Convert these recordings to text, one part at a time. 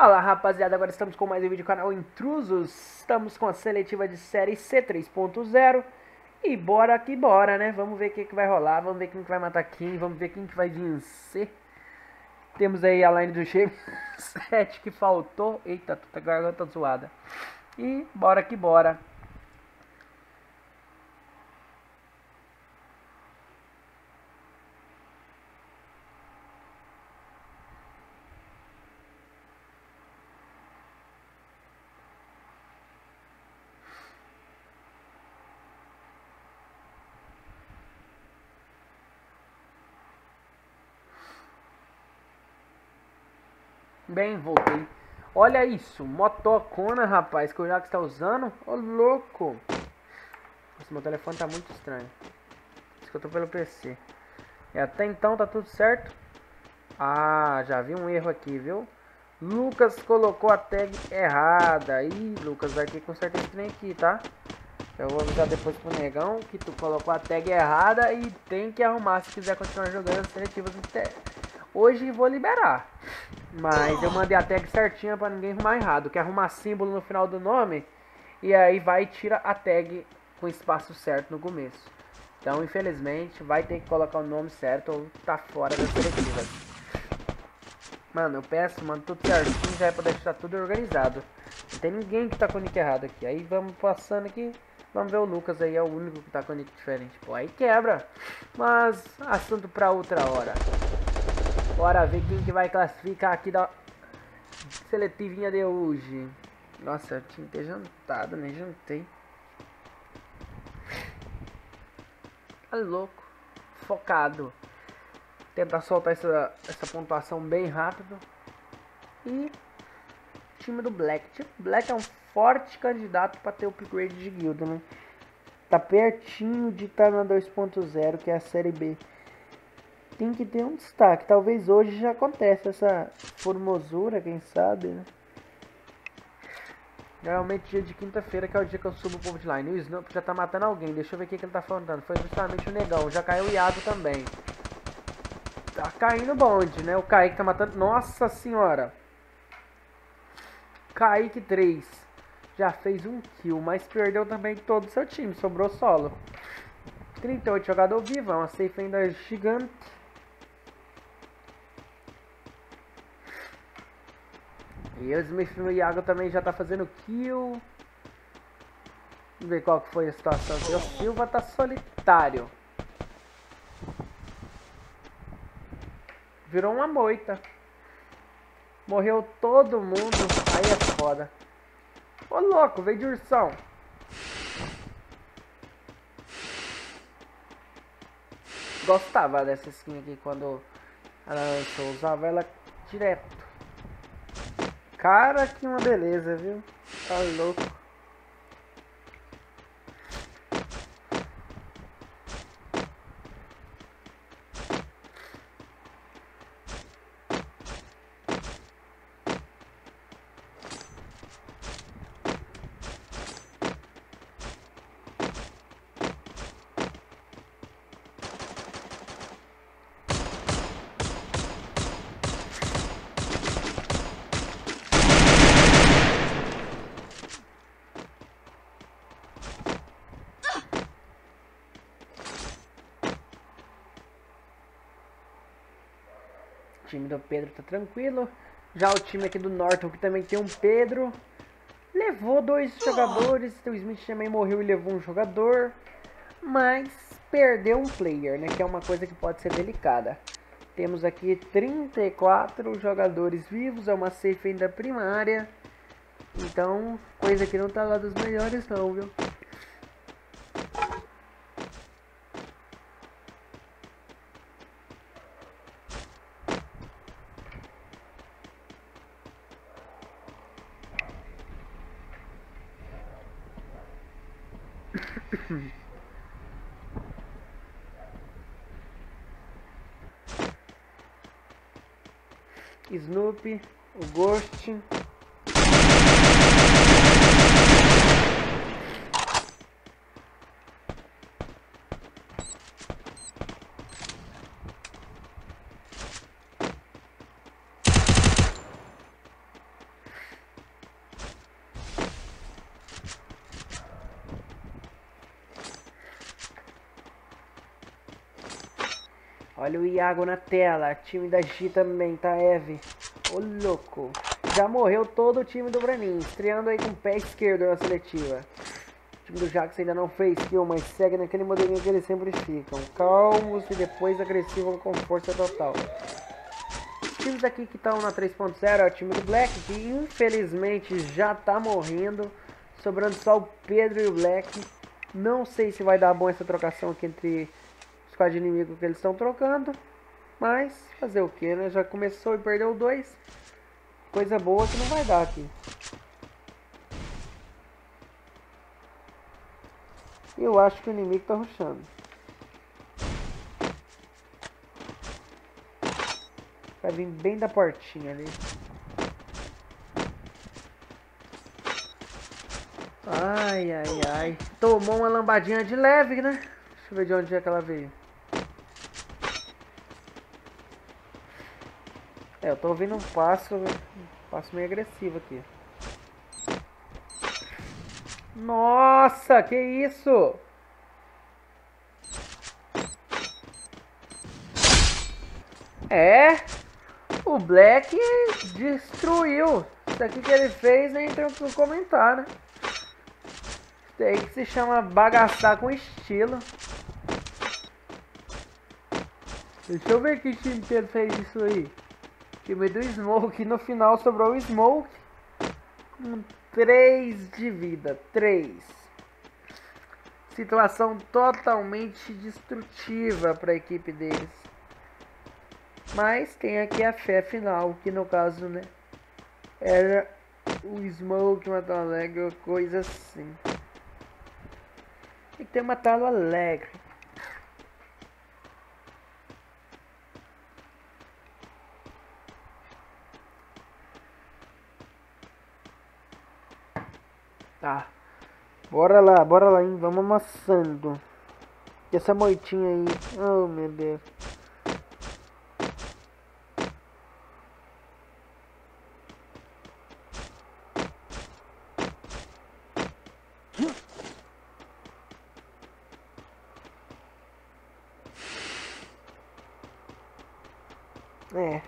Fala rapaziada, agora estamos com mais um vídeo do canal Intrusos. Estamos com a seletiva de série C3.0 e bora que bora, né? Vamos ver o que vai rolar, vamos ver quem que vai matar quem, vamos ver quem que vai vencer. Temos aí a line do G 7 que faltou. Eita, a garganta zoada. E bora que bora. Bem, voltei. Olha isso, motocona, rapaz, que o Jax está usando. Ô, louco. Esse meu telefone tá muito estranho. Isso que eu tô pelo PC. E até então tá tudo certo. Ah, já vi um erro aqui, viu? Lucas colocou a tag errada. Ih, Lucas, vai ter que consertar esse trem aqui, tá? Eu vou avisar depois pro negão que tu colocou a tag errada e tem que arrumar se quiser continuar jogando as seletivas. Hoje vou liberar. Mas eu mandei a tag certinha pra ninguém arrumar errado. Que arrumar símbolo no final do nome. E aí vai e tira a tag com espaço certo no começo. Então, infelizmente, vai ter que colocar o nome certo ou tá fora da seletiva. Mano, eu peço, mano, tudo certinho. Já é pra deixar tudo organizado. Não tem ninguém que tá com o nick errado aqui. Aí vamos passando aqui. Vamos ver o Lucas aí, é o único que tá com o nick diferente. Pô, aí quebra. Mas, assunto pra outra hora. Bora ver quem que vai classificar aqui da seletivinha de hoje. Nossa, eu tinha que ter jantado, né? Jantei. Tá louco. Focado. Tentar soltar essa pontuação bem rápido. E time do Black. O time do Black é um forte candidato para ter o upgrade de guilda, né? Tá pertinho de estar na 2.0, que é a série B. Tem que ter um destaque. Talvez hoje já aconteça essa formosura, quem sabe, né? Geralmente dia de quinta-feira, que é o dia que eu subo o povo de line. O Snoop já tá matando alguém. Deixa eu ver o que ele tá falando. Foi justamente o negão. Já caiu o Iago também. Tá caindo o bonde, né? O Kaique tá matando. Nossa senhora. Kaique 3. Já fez um kill, mas perdeu também todo o seu time. Sobrou solo. 38 jogador vivo. Uma safe ainda gigante. E o Smith e o Iago também já tá fazendo kill. Vamos ver qual que foi a situação aqui. O Silva tá solitário. Virou uma moita. Morreu todo mundo. Aí é foda. Ô louco, veio de ursão. Gostava dessa skin aqui quando ela lançou. Usava ela direto. Cara, que uma beleza, viu? Tá louco. O time do Pedro tá tranquilo. Já o time aqui do Norton, que também tem um Pedro, levou 2 jogadores. O Smith também morreu e levou um jogador. Mas perdeu um player, né? Que é uma coisa que pode ser delicada. Temos aqui 34 jogadores vivos. É uma safe ainda primária. Então, coisa que não tá lá dos melhores não, viu? Snoopy, o Ghost. Olha o Iago na tela. Time da G também, tá, Eve? Ô, louco. Já morreu todo o time do Branin. Estreando aí com o pé esquerdo na seletiva. O time do Jax ainda não fez kill, mas segue naquele modelinho que eles sempre ficam. Calmos e depois agressivos com força total. Os times aqui que estão na 3.0 é o time do Black, que infelizmente já tá morrendo. Sobrando só o Pedro e o Black. Não sei se vai dar bom essa trocação aqui entre os quatro inimigos que eles estão trocando. Mas fazer o que, né? Já começou e perdeu 2. Coisa boa que não vai dar aqui. Eu acho que o inimigo tá rushando. Vai vir bem da portinha ali. Ai, ai, ai. Tomou uma lambadinha de leve, né? Deixa eu ver de onde é que ela veio. É, eu tô ouvindo um passo meio agressivo aqui. Nossa, que isso? É, o Black destruiu. Isso aqui que ele fez nem tem o que comentar, né? Isso aí que se chama bagaçar com estilo. Deixa eu ver que time inteiro fez isso aí. Time do Smoke, no final sobrou o Smoke com 3 de vida, 3. Situação totalmente destrutiva para a equipe deles. Mas tem aqui a fé final, que no caso, né, era o Smoke matar o Alegre, coisa assim. Tem que ter matado o Alegre. Tá. Bora lá, hein? Vamos amassando. E essa moitinha aí. Oh, meu Deus. É.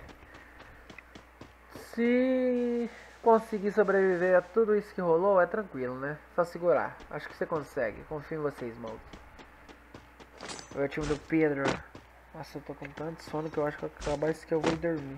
Se conseguir sobreviver a tudo isso que rolou, é tranquilo, né? Só segurar. Acho que você consegue. Confio em você, Smoke. É o time do Pedro. Nossa, eu tô com tanto sono que eu acho que acabar isso que eu vou dormir.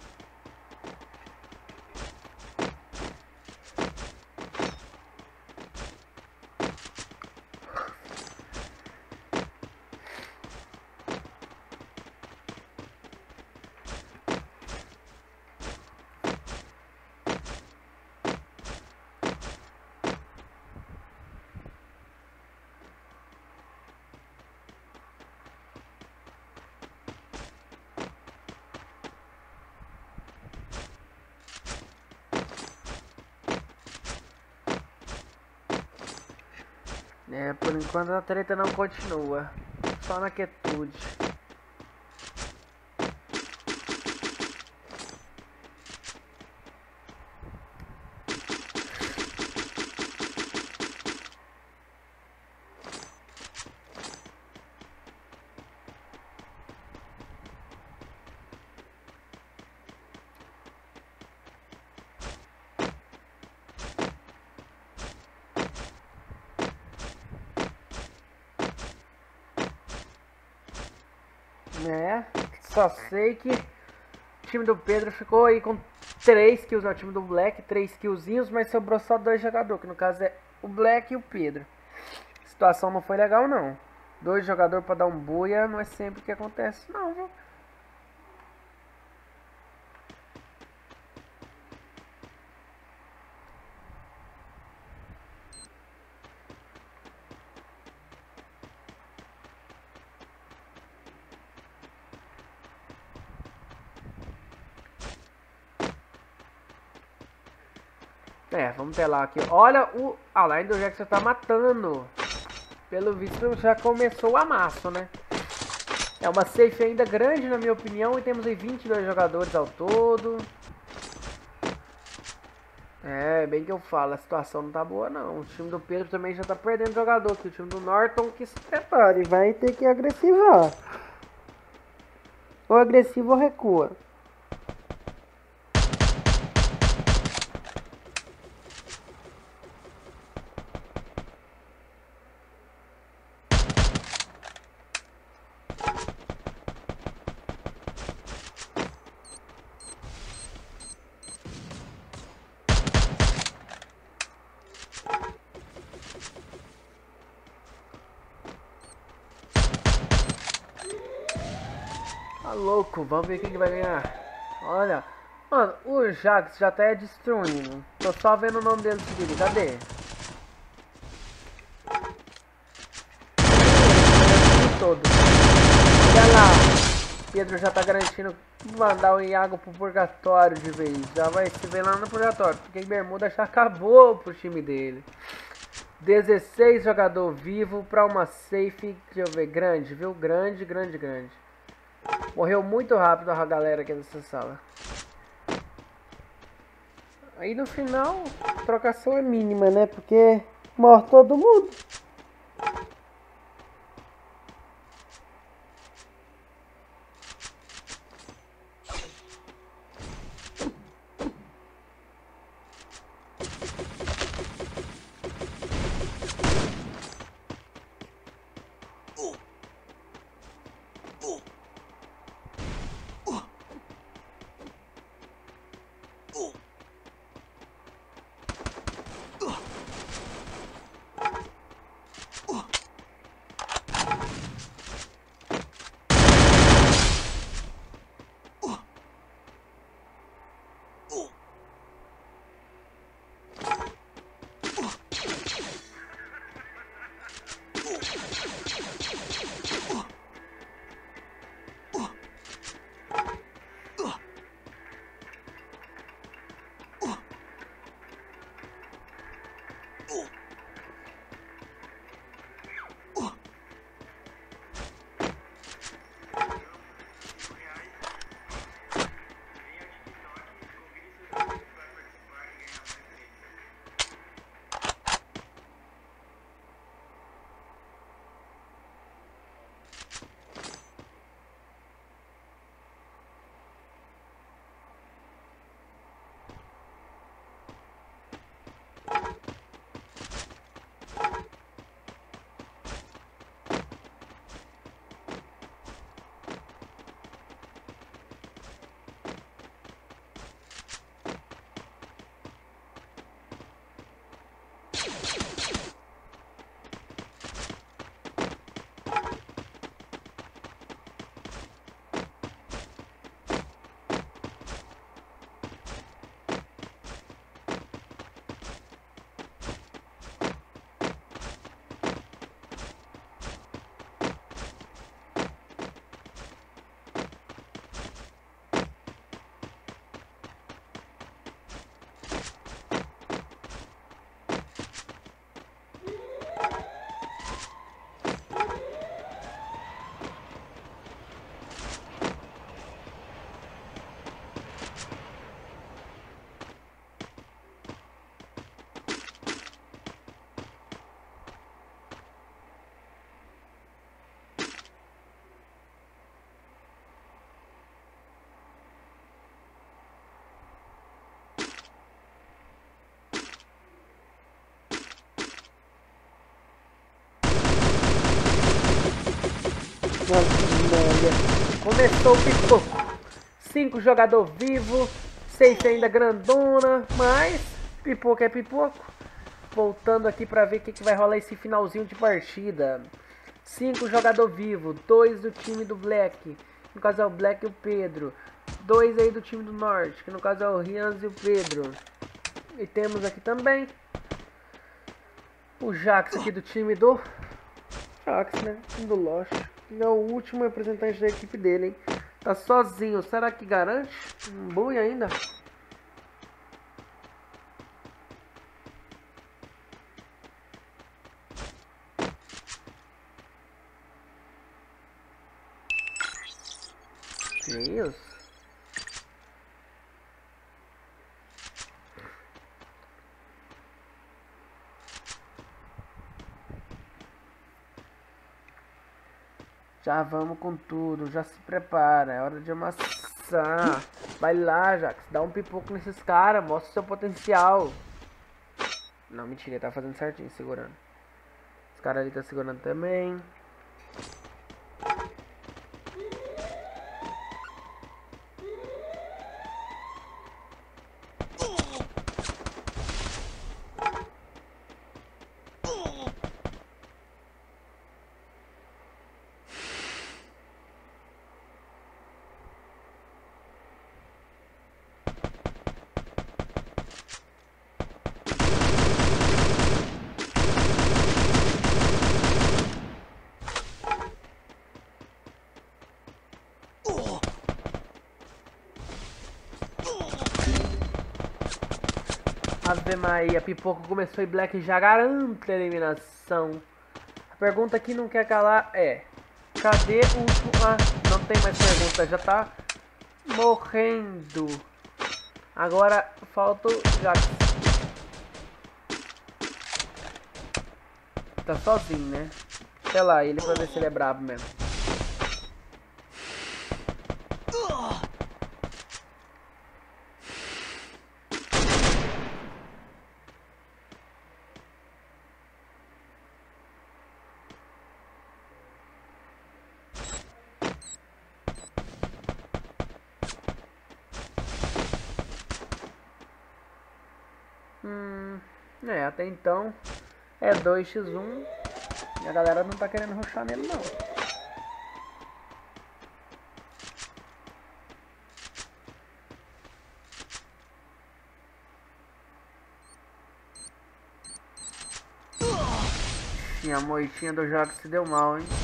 É, por enquanto a treta não continua. Só na quietude. É, só sei que o time do Pedro ficou aí com 3 kills, o time do Black, 3 killzinhos, mas sobrou só 2 jogadores, que no caso é o Black e o Pedro. A situação não foi legal não. 2 jogadores pra dar um buia não é sempre que acontece não, viu? É, vamos ter lá aqui. Olha o Alain do Jackson tá matando. Pelo visto já começou o amasso, né? É uma safe ainda grande na minha opinião. E temos aí 22 jogadores ao todo. É, bem que eu falo, a situação não tá boa não. O time do Pedro também já tá perdendo jogador. Que o time do Norton que se prepare, vai ter que agressivar. Ou agressivo ou recua. Tá louco, vamos ver quem que vai ganhar. Olha, mano, o Jax já tá destruindo. Tô só vendo o nome dele seguido, cadê? Todo. Olha lá, Pedro já tá garantindo mandar o Iago pro purgatório de vez. Já vai se ver lá no purgatório, porque Bermuda já acabou pro time dele. 16 jogador vivo pra uma safe, deixa eu ver, grande, viu? Grande. Morreu muito rápido a galera aqui nessa sala. Aí no final, a trocação é mínima, né? Porque morre todo mundo. Começou o pipoco. 5 jogador vivo, 6 ainda grandona, mas pipoco é pipoco. Voltando aqui pra ver o que vai rolar esse finalzinho de partida. 5 jogador vivo, 2 do time do Black, no caso é o Black e o Pedro. 2 aí do time do Norte, que no caso é o Rians e o Pedro. E temos aqui também o Jax aqui do time do Jax, né? Time do Lost. É o último representante da equipe dele, hein? Tá sozinho. Será que garante? Bui ainda. Que isso? Já vamos com tudo, já se prepara, é hora de amassar. Vai lá, Jax, dá um pipoco nesses caras, mostra o seu potencial. Não, mentira, ele tá fazendo certinho, segurando. Os caras ali tá segurando também. Ave Maria, Pipoco começou e Black já garante a eliminação. A pergunta que não quer calar é: cadê o último? Ah, não tem mais pergunta, já tá morrendo. Agora falta o Jax. Tá sozinho, né? Sei lá, ele pra ver se ele é brabo mesmo. Até então é 2x1 e a galera não tá querendo rushar nele não. E a moitinha do jogo se deu mal, hein?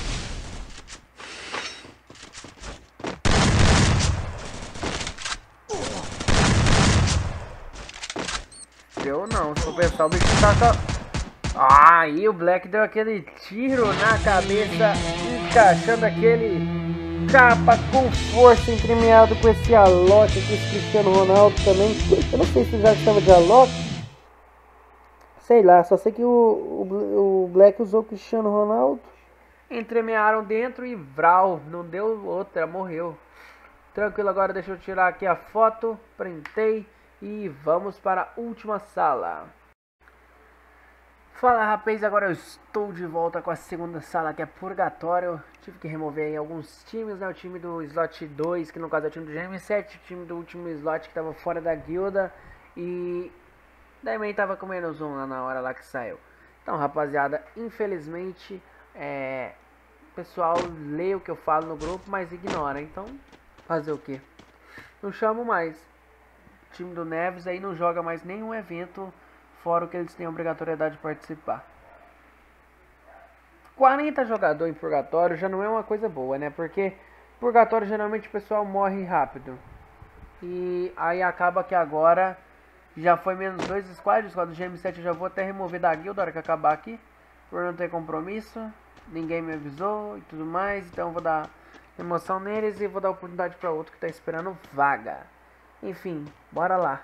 Deu não, se eu pensar o bicho taca. Aí o Black deu aquele tiro na cabeça, encaixando aquele capa com força, entremeado com esse Alok aqui, esse Cristiano Ronaldo também. Eu não sei se já estava de Alok. Sei lá, só sei que o Black usou o Cristiano Ronaldo. Entremearam dentro e Vral, não deu outra, morreu. Tranquilo, agora deixa eu tirar aqui a foto, printei e vamos para a última sala. Fala rapaz, agora eu estou de volta com a segunda sala, que é Purgatório. Tive que remover aí alguns times, né? O time do slot 2, que no caso é o time do GM7, o time do último slot que estava fora da guilda. E também tava com menos um lá na hora lá que saiu. Então rapaziada, infelizmente o pessoal lê o que eu falo no grupo, mas ignora. Então fazer o que? Não chamo mais. O time do Neves aí não joga mais nenhum evento, fora o que eles têm a obrigatoriedade de participar. 40 jogadores em Purgatório já não é uma coisa boa, né? Porque Purgatório geralmente o pessoal morre rápido. E aí acaba que agora já foi menos 2 squads. O GM7 eu já vou até remover da guilda na hora que acabar aqui, por não ter compromisso. Ninguém me avisou e tudo mais. Então eu vou dar emoção neles e vou dar oportunidade para outro que está esperando vaga. Enfim, bora lá.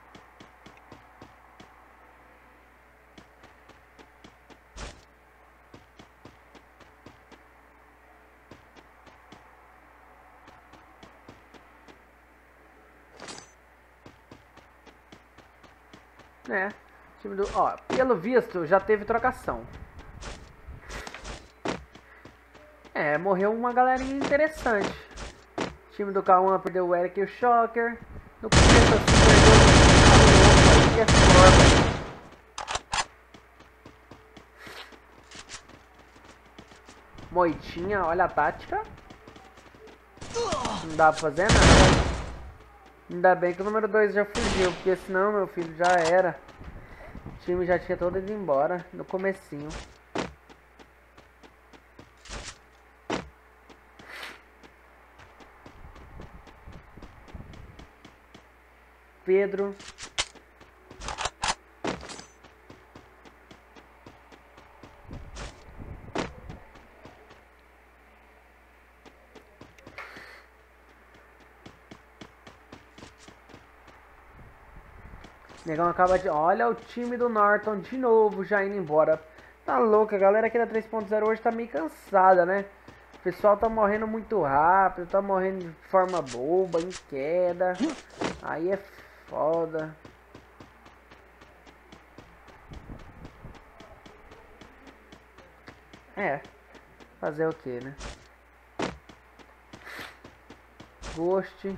Time do, pelo visto já teve trocação. Morreu uma galerinha interessante. O time do K1 perdeu o Eric e o Shocker. No começo perdeu o Moitinha, olha a tática. Não dá pra fazer nada. Ainda bem que o número 2 já fugiu, porque senão, meu filho, já era. O time já tinha todo ido embora no comecinho. Pedro. Negão acaba de... Olha o time do Norton de novo já indo embora. Tá louco, a galera aqui da 3.0 hoje tá meio cansada, né? O pessoal tá morrendo muito rápido, tá morrendo de forma boba, em queda. Aí é foda. É, fazer o que, né? Ghost.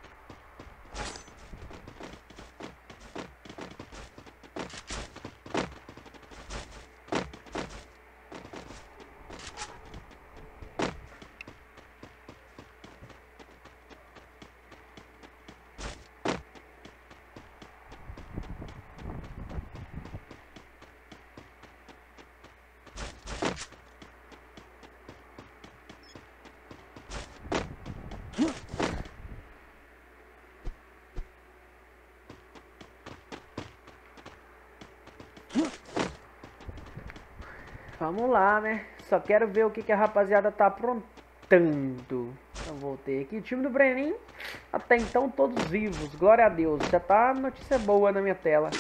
Vamos lá, né? Só quero ver o que a rapaziada tá aprontando. Eu voltei aqui. O time do Breninho, até então todos vivos. Glória a Deus. Já tá notícia boa na minha tela.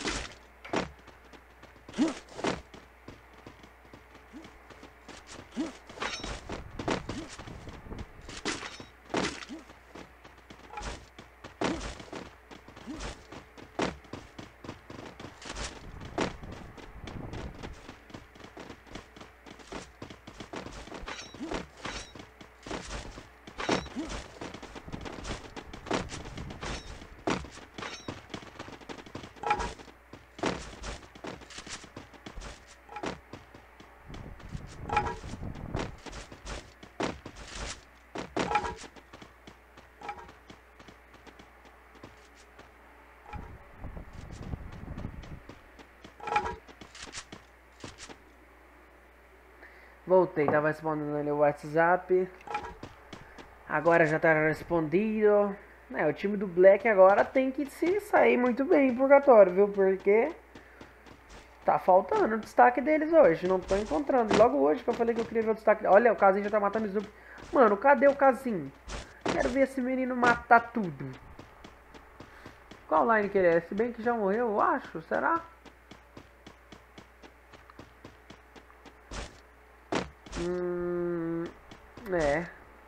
Voltei, tava respondendo ali o WhatsApp. Agora já tá respondido. É, o time do Black agora tem que se sair muito bem em purgatório, viu? Porque tá faltando o destaque deles hoje. Não tô encontrando. Logo hoje que eu falei que eu queria ver o destaque. Olha, o Casinho já tá matando o Snoop. Mano, cadê o Casinho? Quero ver esse menino matar tudo. Qual line que ele é? Se bem que já morreu, eu acho. Será? É.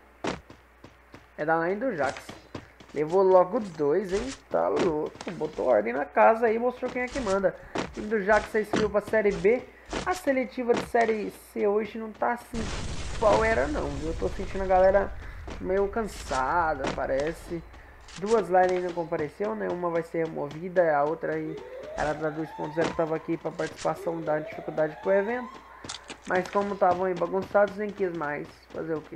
É da line do Jax. Levou logo 2, hein? Tá louco. Botou ordem na casa aí, mostrou quem é que manda. O time do Jax 6 subiu pra Série B. A seletiva de Série C hoje não tá assim qual era não. Eu tô sentindo a galera meio cansada, parece. Duas lines ainda compareceu, né? Uma vai ser removida, a outra aí era da 2.0 tava aqui pra participação da dificuldade pro evento. Mas como estavam aí bagunçados, nem quis mais. Fazer o quê?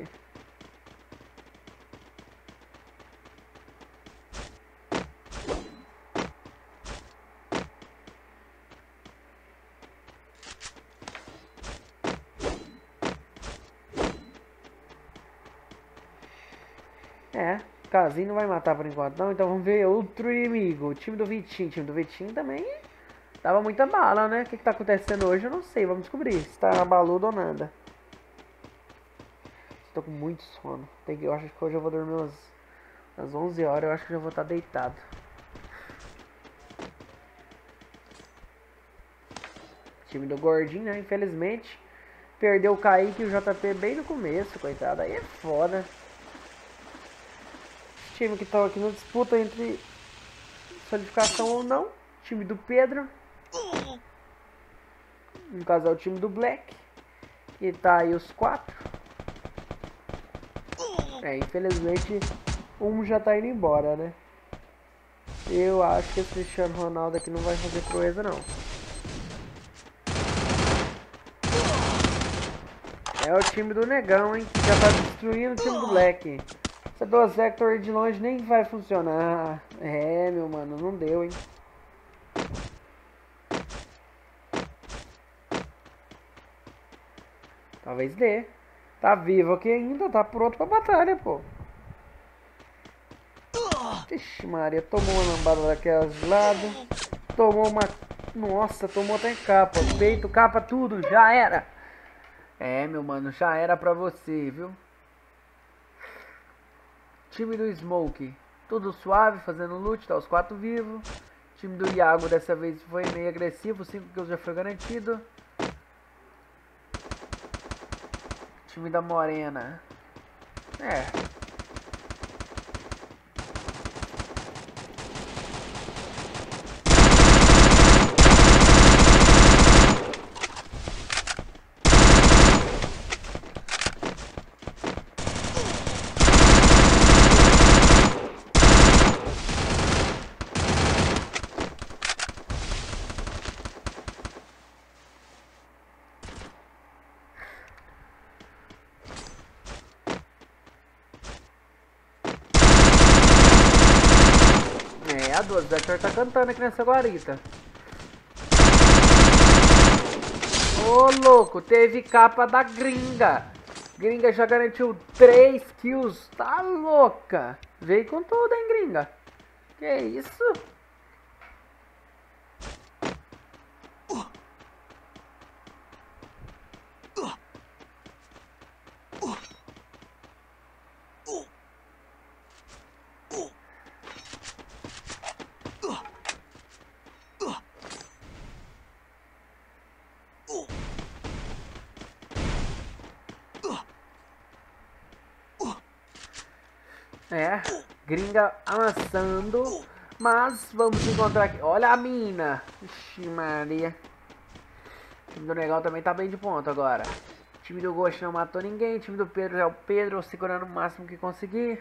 É, Casinho não vai matar por enquanto não, então vamos ver outro inimigo. O time do Vitinho. O time do Vitinho também dava muita bala, né? O que tá acontecendo hoje eu não sei, vamos descobrir se tá baludo ou nada. Tô com muito sono. Eu acho que hoje eu vou dormir às 11 horas, eu acho que já vou estar deitado. Time do Gordinho, né? Infelizmente perdeu o Kaique e o JP bem no começo, coitado. Aí é foda. Time que estão aqui na disputa entre solidificação ou não. Time do Pedro. No caso é o time do Black. E tá aí os 4. É, infelizmente um já tá indo embora, né? Eu acho que esse Cristiano Ronaldo aqui não vai fazer proeza não. É o time do Negão, hein? Que já tá destruindo o time do Black. Essa 2 Vector de longe nem vai funcionar. É, meu mano, não deu, hein? Talvez dê. Tá vivo aqui ainda, tá pronto pra batalha, pô. Ixi, Maria, tomou uma lambada daquelas de lado. Tomou uma... Nossa, tomou até capa. Peito, capa, tudo, já era. É, meu mano, já era pra você, viu? Time do Smoke, tudo suave, fazendo loot, tá os 4 vivos. Time do Iago dessa vez foi meio agressivo, 5 kills já foi garantido. Time da Morena, É. A 12, o Vector tá cantando aqui nessa guarita. Ô louco, teve capa da gringa. Gringa já garantiu 3 kills. Tá louca. Veio com tudo, hein, gringa. Que isso? É, gringa amassando. Mas vamos encontrar aqui. Olha a mina. Ixi, Maria. O time do Negão também tá bem de ponto agora. O time do Ghost não matou ninguém. O time do Pedro é o Pedro segurando o máximo que conseguir.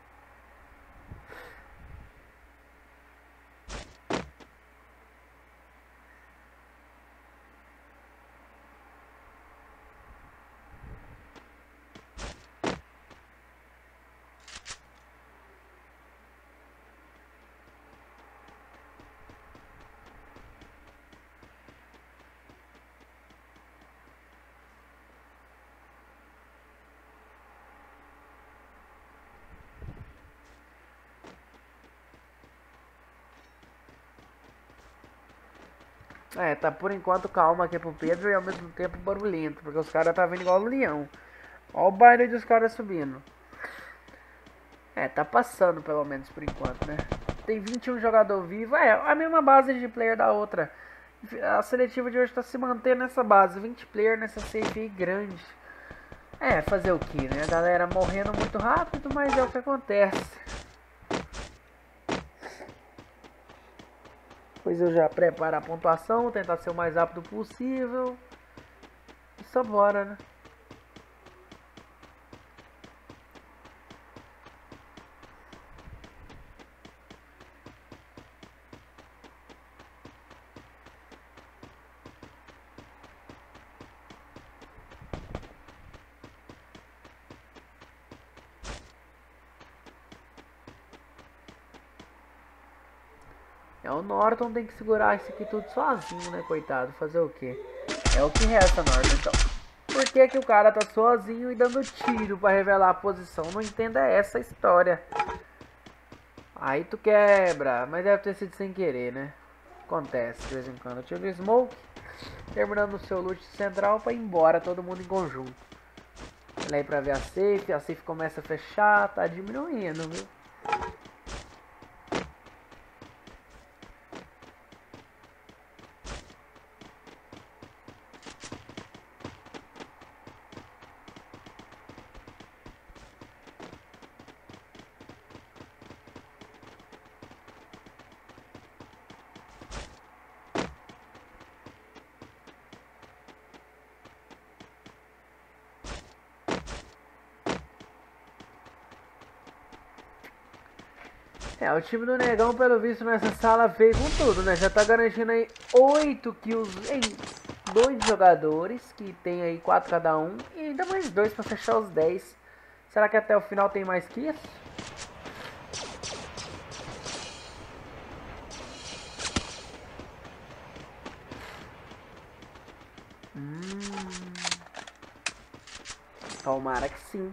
É, tá por enquanto calma aqui pro Pedro e ao mesmo tempo barulhento, porque os caras tá vindo igual o leão. Olha o baile dos caras subindo. É, tá passando pelo menos por enquanto, né? Tem 21 jogador vivo, é a mesma base de player da outra. A seletiva de hoje tá se mantendo nessa base, 20 player nessa safe aí grande. É, fazer o que, né? A galera morrendo muito rápido, mas é o que acontece. Pois eu já preparo a pontuação, tentar ser o mais rápido possível. E só bora, né? É, o Norton tem que segurar isso aqui tudo sozinho, né, coitado? Fazer o quê? É o que resta, Norton. Então, por que que o cara tá sozinho e dando tiro pra revelar a posição? Não entenda essa história. Aí tu quebra, mas deve ter sido sem querer, né? Acontece de vez em quando. Tiro o Smoke, terminando o seu loot central pra ir embora, todo mundo em conjunto. Olha aí pra ver a safe começa a fechar, tá diminuindo, viu? É, o time do Negão, pelo visto, nessa sala veio com tudo, né? Já tá garantindo aí 8 kills em 2 jogadores, que tem aí 4 cada um, e ainda mais 2 pra fechar os 10. Será que até o final tem mais que isso? Tomara que sim.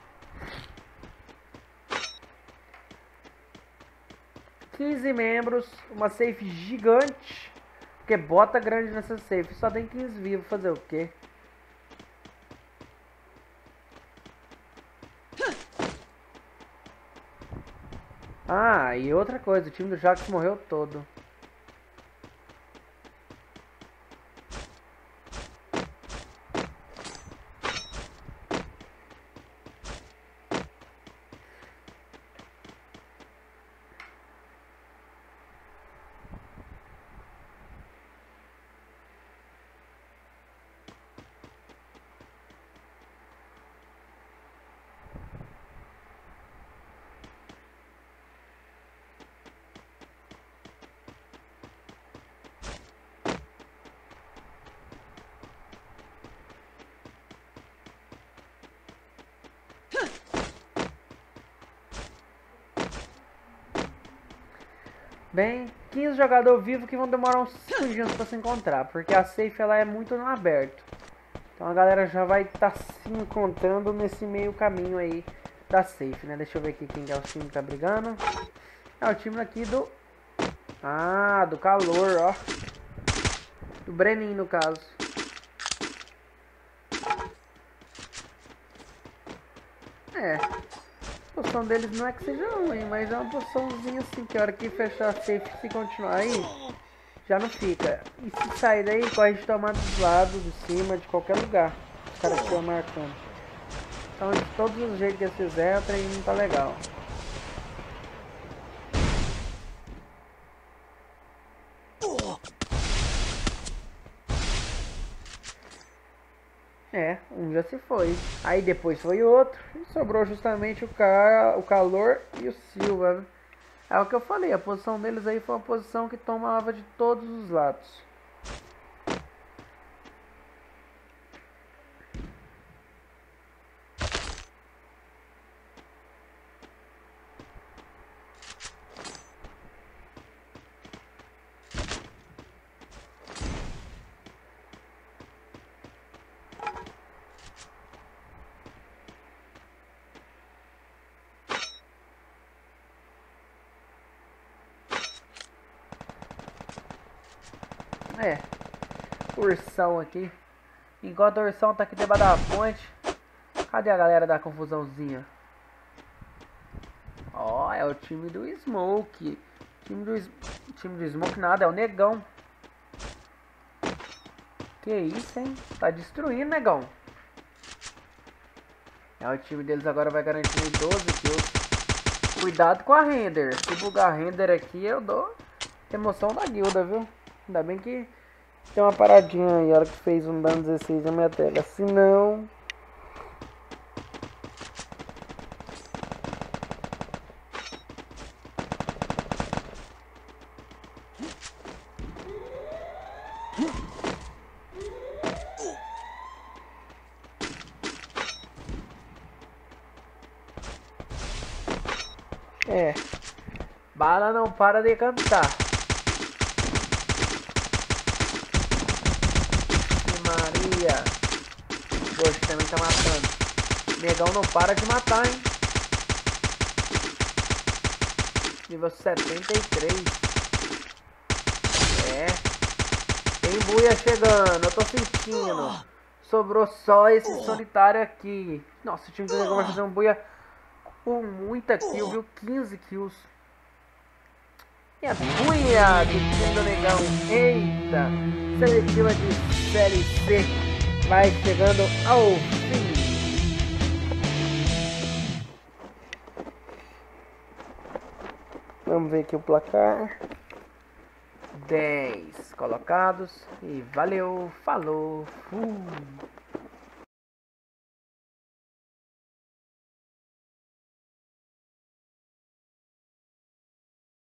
Membros, uma safe gigante, porque bota grande nessa safe, só tem 15 vivos, fazer o quê? Ah, e outra coisa, o time do Jax morreu todo. Bem, 15 jogadores vivos que vão demorar uns 5 dias pra se encontrar, porque a safe ela é muito no aberto. Então a galera já vai estar se encontrando nesse meio caminho aí da safe, né? Deixa eu ver aqui quem é o time que tá brigando. É o time aqui do... Ah, do calor, ó. Do Breninho, no caso. É. A posição deles não é que seja ruim, mas é uma posiçãozinha assim, que a hora que fechar a safe, se continuar aí, já não fica. E se sair daí, corre de tomar dos lados, de cima, de qualquer lugar. Os caras estão marcando. Então, de todos os jeitos que eles fizerem, o trem não tá legal. É, um já se foi. Aí depois foi outro. E sobrou justamente o calor e o Silva, né? É o que eu falei, a posição deles aí foi uma posição que tomava de todos os lados. É, ursão aqui. Enquanto o ursão tá aqui debaixo da ponte. Cadê a galera da confusãozinha? Ó, é o time do Smoke. Time do Smoke nada, é o Negão. Que isso, hein? Tá destruindo, Negão. É, o time deles agora vai garantir 12 kills. Cuidado com a render. Se bugar a render aqui, eu dou emoção da guilda, viu? Ainda bem que tem uma paradinha aí, a hora que fez um dano 16 na minha tela. Se não... É, bala não para de cantar. Maria. Poxa, também tá matando. Negão não para de matar, hein? Nível 73. É. Tem buia chegando, eu tô sentindo. Sobrou só esse solitário aqui. Nossa, o time do Negão vai fazer um buia com muita kill, viu? 15 kills. E a buia do time do Negão. Eita! Seletiva de Série C vai chegando ao fim. Vamos ver aqui o placar. 10 colocados. E valeu, falou, fui.